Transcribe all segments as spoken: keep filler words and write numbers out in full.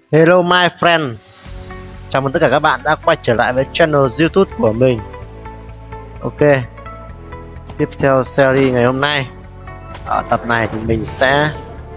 Hello my friend, chào mừng tất cả các bạn đã quay trở lại với channel YouTube của mình. Ok, tiếp theo series ngày hôm nay, ở tập này thì mình sẽ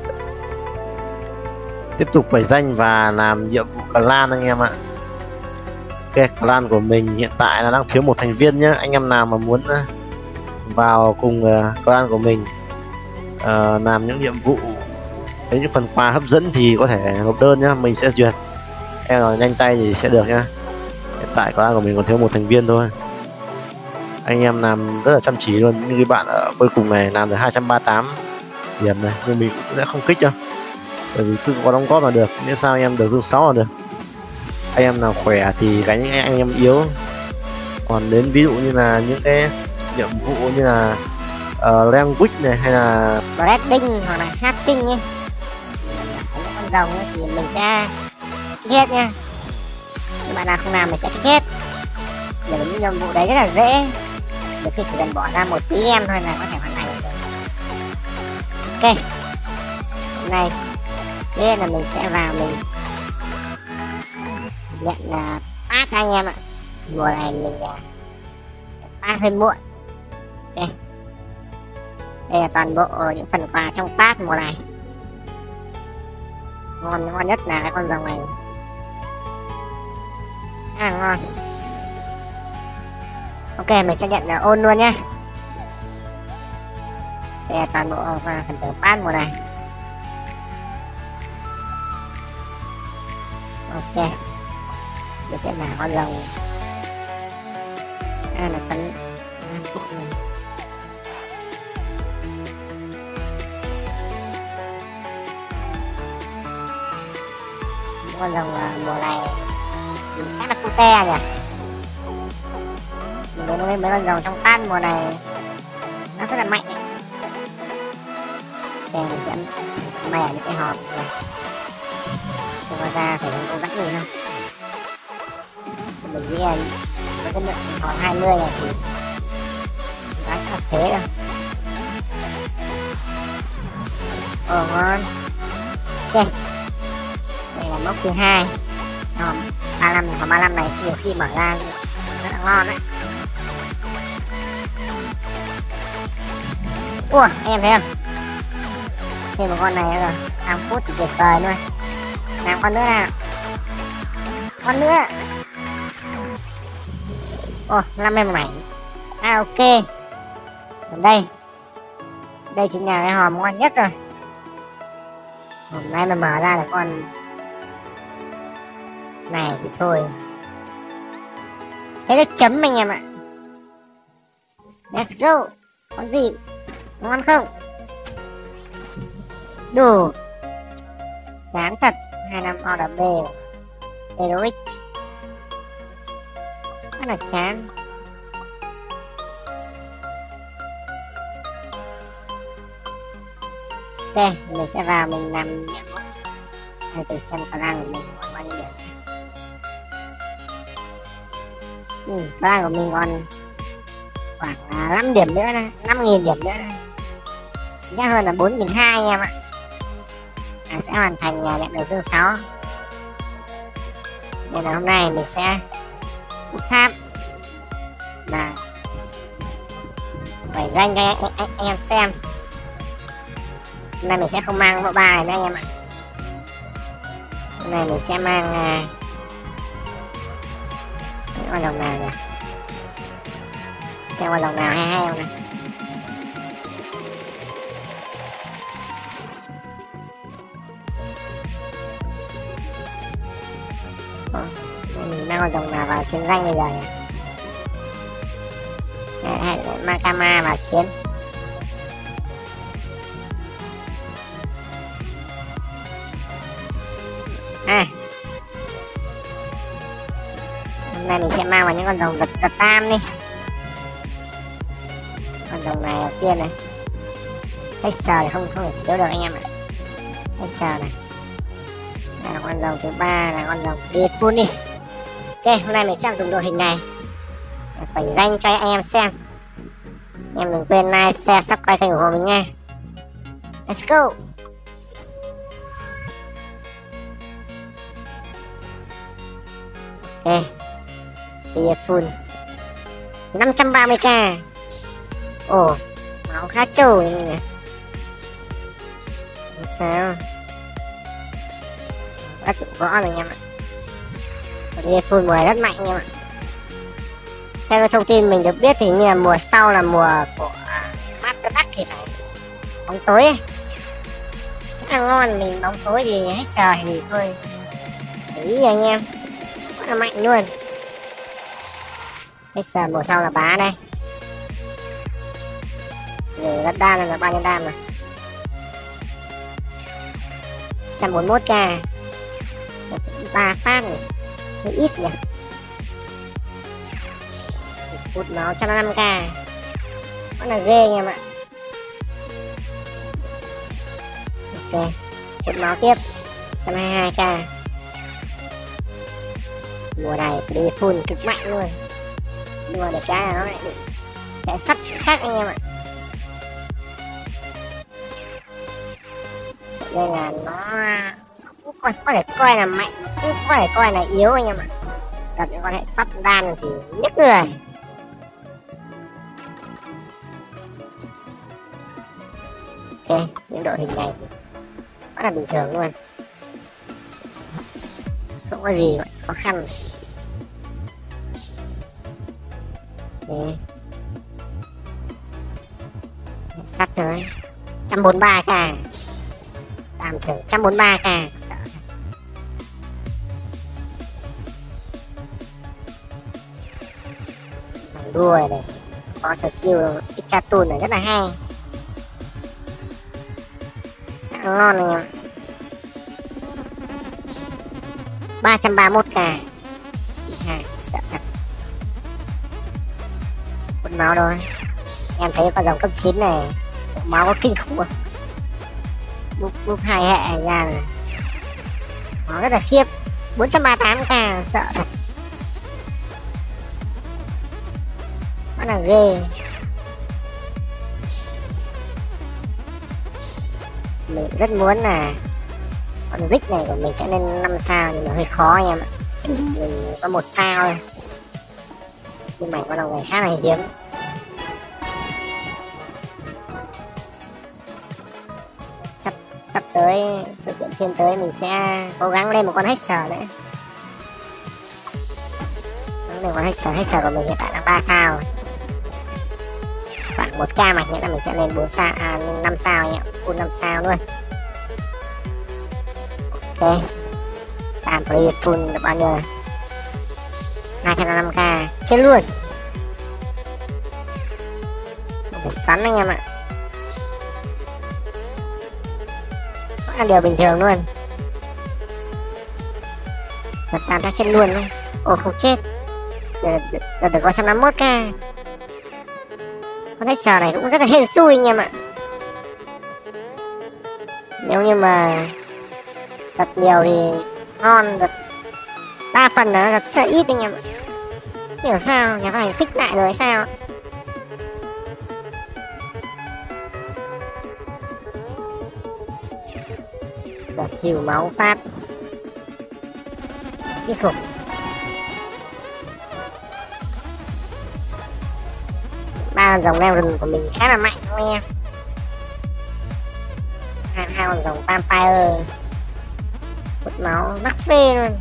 tiếp tục vẩy danh và làm nhiệm vụ clan anh em ạ. Ok, clan của mình hiện tại là đang thiếu một thành viên nhé. Anh em nào mà muốn vào cùng clan của mình uh, làm những nhiệm vụ, với những phần quà hấp dẫn thì có thể nộp đơn nhá, mình sẽ duyệt. Em nói nhanh tay thì sẽ được nhá. Hiện tại clan của mình còn thiếu một thành viên thôi. Anh em làm rất là chăm chỉ luôn, nhưng cái bạn ở cuối cùng này làm được hai trăm ba mươi tám điểm này, nhưng mình cũng sẽ không kích đâu, bởi vì cứ có đóng góp là được, miễn sao anh em được dương sáu là được. Anh em nào khỏe thì gánh những anh em yếu. Còn đến ví dụ như là những cái nhiệm vụ như là uh, language này hay là breeding hoặc là hatching nhé, những con rồng ấy, thì mình sẽ hết nha. Nhưng bạn nào không làm mình sẽ hết. Để những nhiệm vụ đấy rất là dễ, được khi chỉ cần bỏ ra một tí em thôi là có thể hoàn thành được. Ok, hôm nay thế là mình sẽ vào mình nhận là pass anh em ạ. Mùa này mình pass hơi muộn. Ok, đây là toàn bộ những phần quà trong pass mùa này. Ngon, ngon nhất là cái con rồng này, à ngon. Ok, mình sẽ nhận là ôn luôn nhé. Đây là toàn bộ phần thưởng pass mùa này. Ok, mình sẽ là con rồng, à là phần con rồng mùa này khá là cute nhỉ. Mình đến với mấy con rồng trong pass mùa này nó rất là mạnh ấy. Để mình sẽ mè những cái hộp này, không có ra phải cố gắng gì đâu. Mình nghĩ là với cái lượng hộp hai mươi này thì đánh thật thế đâu. Ồ ngon. Ok, đây là mốc thứ hai. Hộp ba mươi lăm, hộp ba mươi lăm này nhiều khi mở ra rất là ngon đấy. Ủa, em thấy không? Thêm một con này nữa rồi, năm phút thì tuyệt vời luôn. Làm con nữa nào. Con nữa. Ồ, năm em mảnh. À ok. Còn đây. Đây chính là cái hòm ngon nhất rồi. Hôm nay mà mở ra là con này thì thôi. Thế nó chấm anh em ạ. Let's go. Con gì? Ngon không? Đủ. Chán thật. Hai năm order B. Heroic. Rất là chán. Ok, mình sẽ vào mình làm nhiệm vụ. Hãy thử xem clan của mình còn bao nhiêu điểm. Ừ, clan của mình còn khoảng năm điểm nữa nè, năm nghìn điểm nữa nè. Chắc hơn là bốn nghìn hai trăm anh em ạ. À, sẽ hoàn thành nhà nhận được dương sáu. Nên là hôm nay mình sẽ bút tháp là phải danh cho anh, anh, anh, anh em xem. Hôm nay mình sẽ không mang bộ ba này nữa anh em ạ. Hôm nay mình sẽ mang uh, cái con rồng nào nhỉ? Xem con rồng nào hay hay không này. Mình mang con rồng nào vào chiến danh bây giờ nhỉ? Hay mang Kama vào chiến. À, hôm nay mình sẽ mang vào những con rồng giật giật tam đi. Con rồng này đầu tiên này, hết sờ thì không không thể thiếu được anh em ạ. Hết sờ này. Đây là con rồng thứ ba là con rồng Defunis. Ok, hôm nay mình sẽ dùng đội hình này phải danh cho anh em xem. Em đừng quên like, share, subscribe kênh ủng hộ mình nha. Let's go. Ok, tia full năm trăm ba mươi k. Ồ, máu khá trôi nè. Không sao, đã tụ võ rồi anh em ạ. Tia full mùa rất mạnh anh em ạ. Theo thông tin mình được biết thì như là mùa sau là mùa của Master Duck thì phải bóng tối ấy. Rất là ngon, mình bóng tối thì hết sờ thì thôi để ý anh em, rất là mạnh luôn. Hết sờ mùa sau là bá đây. Rồi đất đam là bao nhiêu đam rồi, một trăm bốn mươi mốt k, ba phát này hơi ít nhỉ. Hút máu một trăm năm k, rất là ghê anh em ạ. Ok, hút máu tiếp một trăm hai mươi hai k. Mùa này đi full cực mạnh luôn, nhưng mà được cái là nó lại bị cái sắt khác anh em ạ, nên là nó cũng có, có thể coi là mạnh, cũng có thể coi là yếu anh em ạ. Gặp những con hệ sắt đan thì nhức người. Ok, những đội hình này rất là bình thường luôn, không có gì khó khăn. Okay. Sắt rồi một trăm bốn mươi ba k, tạm thử một trăm bốn mươi ba k, sợ thằng đuôi này có skill Ichatun này rất là hay, rất là ngon anh em. Ba trăm ba mươi mốt k, à, sợ thật. Hút máu thôi, em thấy con dòng cấp chín này máu có kinh khủng. Búp búp hai hệ ra này máu rất là khiếp, bốn trăm ba mươi tám k, sợ thật, rất là ghê. Mình rất muốn là con Rick này của mình sẽ lên năm sao nhưng mà hơi khó anh em ạ, mình có một sao thôi, nhưng mà con đồng này khá là hiếm. Sắp sắp tới sự kiện trên tới mình sẽ cố gắng lên một con Hexer nữa. Lên con Hexer, Hexer của mình hiện tại là ba sao, khoảng một k mạch nữa là mình sẽ lên bốn sao, à lên năm sao nhỉ, full năm sao luôn. Ok, tạm free full được bao nhiêu rồi, hai trăm năm mươi k, chết luôn. Phải xoắn anh em ạ, đó là điều bình thường luôn. Giật tàn chắc chết luôn luôn. Ồ không chết, được được có một trăm năm mươi mốt k. Con Hexer này cũng rất là hên xui anh em ạ, nếu như mà giật nhiều thì ngon, giật đa phần là nó giật rất là ít anh em ạ. Hiểu sao nhà phát hành fix lại rồi hay sao. Giật hiu máu phát kinh khủng. Ba con dòng leo rừng của mình khá là mạnh anh em, hai hai con dòng vampire hút máu mắc phê luôn.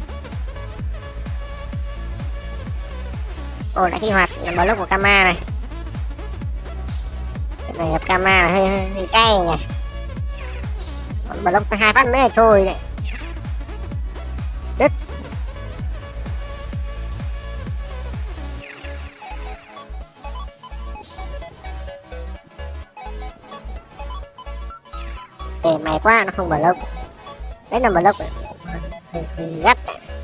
Ồ đã kích hoạt là block của Kama này, trận này gặp Kama là hơi hơi, hơi cay nhỉ, còn block hai phát nữa thì thôi đấy, đứt. Để mày quá nó không block, đấy là block gắt.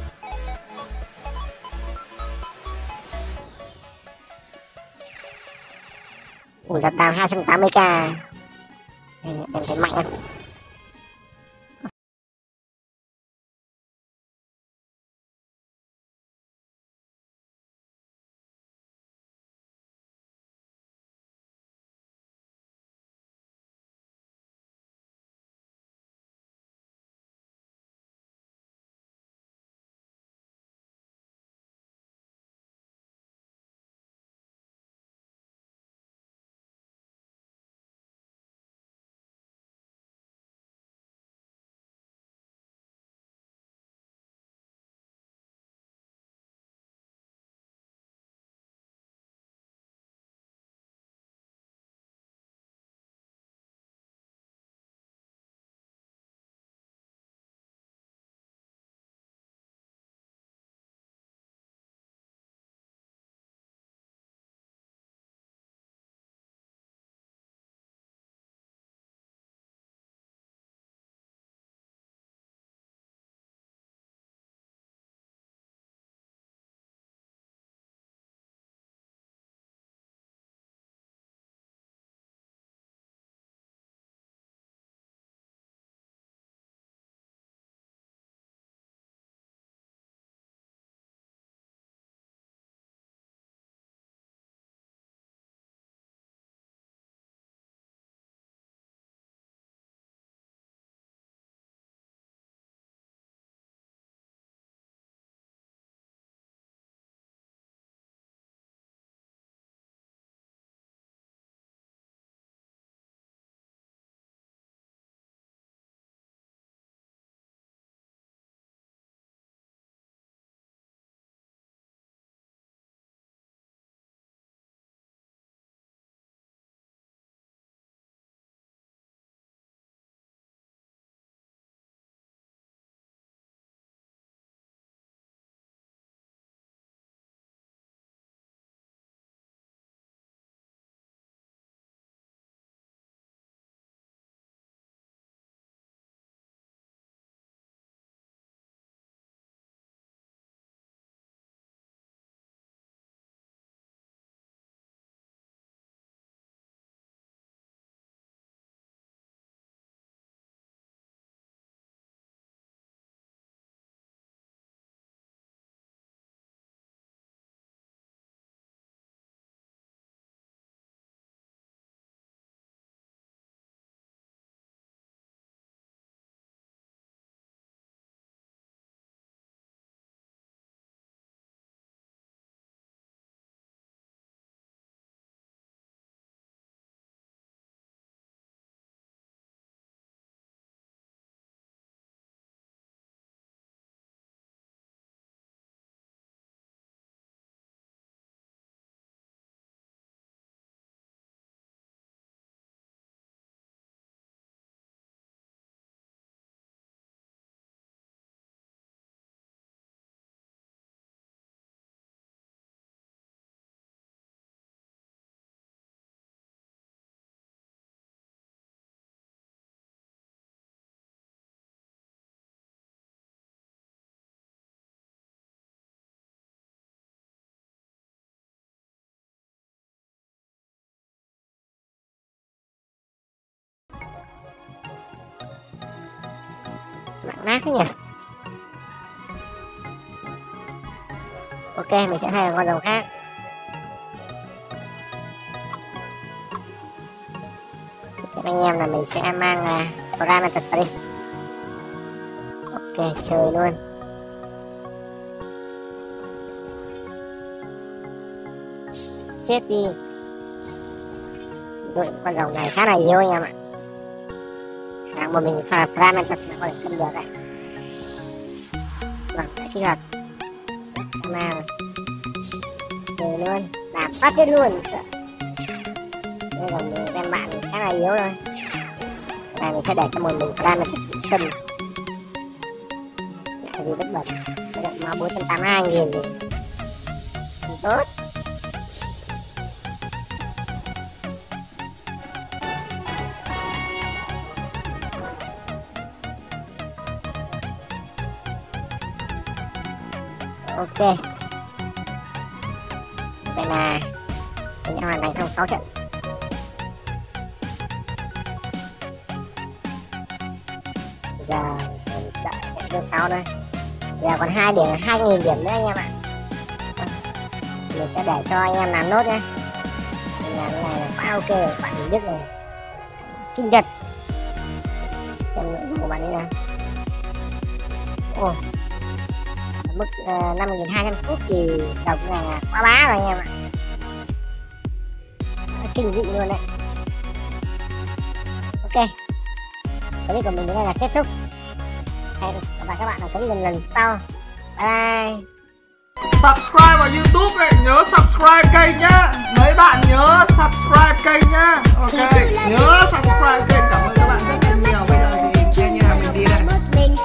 Ủa giật đàm hai trăm tám mươi k, em thấy mạnh không? nát thế nhỉ. Ok, mình sẽ thay con rồng khác. Xin anh em là mình sẽ mang uh, Parameter Paris. Ok, chơi luôn. Chết đi. Đội con rồng này khá là yếu anh em ạ. Khả một mình pha Parameter là có thể cân được đấy. Vâng, đã kích hoạt mà chơi luôn, làm phát chết luôn. Đây là mình đem bạn khá là yếu thôi. Cái này mình sẽ để cho một mình Parameter cân. Cái gì bất bật. Cái đợt máu bốn trăm tám mươi hai nghìn thì tốt. Ok, vậy là mình đã hoàn thành xong sáu trận. Giờ mình đợi trận thứ sáu thôi. Giờ còn hai điểm, hai nghìn điểm nữa anh em ạ. Mình sẽ để cho anh em làm nốt nhé. Mình làm cái này là quá ok rồi, bạn Đức này sinh nhật. Xem nội dung của bạn ấy nào. Ồ, mức uh, năm nghìn hai trăm phút thì đồng này là quá bá rồi anh em ạ. Kinh dị luôn đấy. Ok, clip của mình đến đây là kết thúc. Hẹn gặp lại các bạn ở clip lần lần sau. Bye bye. Subscribe vào YouTube này, nhớ subscribe kênh nhá. Mấy bạn nhớ subscribe kênh nhá.